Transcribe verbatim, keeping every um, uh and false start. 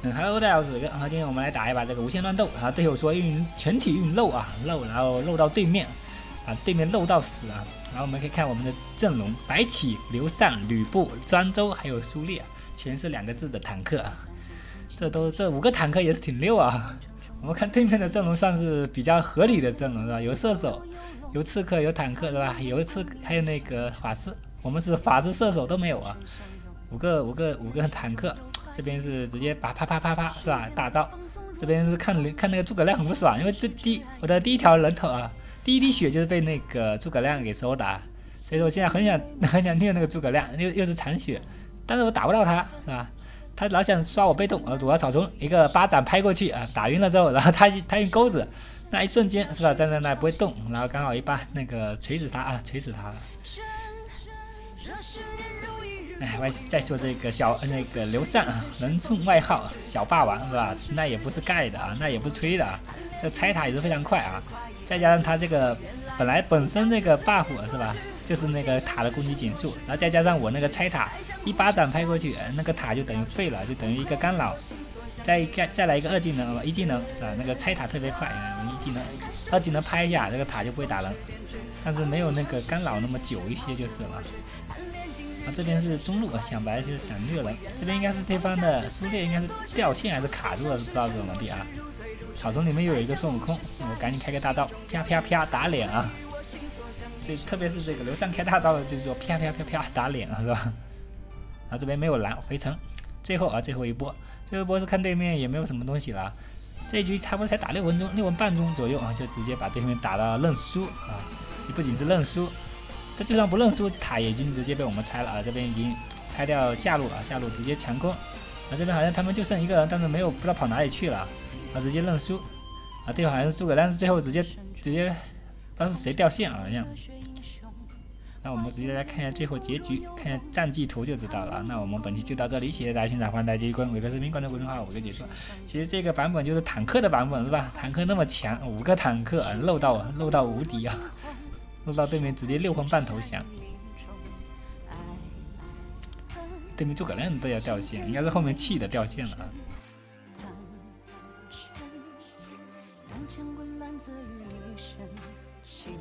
嗯 ，Hello， 大家好，我是伟哥。然后今天我们来打一把这个无限乱斗啊，队友说运全体运漏啊，漏，然后漏到对面，把对面漏到死啊。然后我们可以看我们的阵容：白起、刘禅、吕布、庄周，还有苏烈，全是两个字的坦克啊。这都这五个坦克也是挺溜啊。我们看对面的阵容算是比较合理的阵容是吧？有射手，有刺客，有坦克是吧？有刺，还有那个法师，我们是法师、射手都没有啊。五个五个五个坦克，这边是直接把啪啪啪啪是吧？大招，这边是看看那个诸葛亮很不爽，因为这第我的第一条人头啊，第一滴血就是被那个诸葛亮给收的，所以说我现在很想很想虐那个诸葛亮，又又是残血，但是我打不到他是吧？他老想刷我被动，我躲到草丛，一个巴掌拍过去啊，打晕了之后，然后他他用钩子，那一瞬间是吧，站在那不会动，然后刚好一巴那个锤死他啊，锤死他了。哎，我再说这个小那个刘禅啊，人送外号小霸王是吧？那也不是盖的啊，那也不是吹的啊，这拆塔也是非常快啊，再加上他这个本来本身这个 buff 是吧？就是那个塔的攻击减速，然后再加上我那个拆塔一巴掌拍过去，那个塔就等于废了，就等于一个干扰。再再再来一个二技能，一技能是吧？那个拆塔特别快，一技能二技能拍一下，这个塔就不会打人，但是没有那个干扰那么久一些就是了。啊，这边是中路，想白就是想虐人，这边应该是对方的苏烈应该是掉线还是卡住了，不知道怎么地啊。草丛里面又有一个孙悟空，我赶紧开个大招，啪啪啪打脸啊！这特别是这个刘禅开大招的，就是说啪啪啪啪打脸啊，是吧？然后这边没有蓝回城，最后啊最后一波，最后一波是看对面也没有什么东西了，这一局差不多才打六分钟，六分半钟左右啊，就直接把对面打到认输啊！你不仅是认输，这就算不认输，塔也已经直接被我们拆了啊！这边已经拆掉下路啊，下路直接强攻，啊这边好像他们就剩一个人，但是没有不知道跑哪里去了，啊直接认输，啊对方好像是诸葛亮，是最后直接直接。不知道是谁掉线啊，好像。那我们直接来看一下最后结局，看一下战绩图就知道了。那我们本期就到这里，谢谢大家欣赏，欢迎大家继续关注伟哥视频，关注公众号，伟哥解说。其实这个版本就是坦克的版本是吧？坦克那么强，五个坦克漏到漏到无敌啊，漏到对面直接六分半投降。对面诸葛亮都要掉线，应该是后面气的掉线了啊。当乾坤难择于一身，心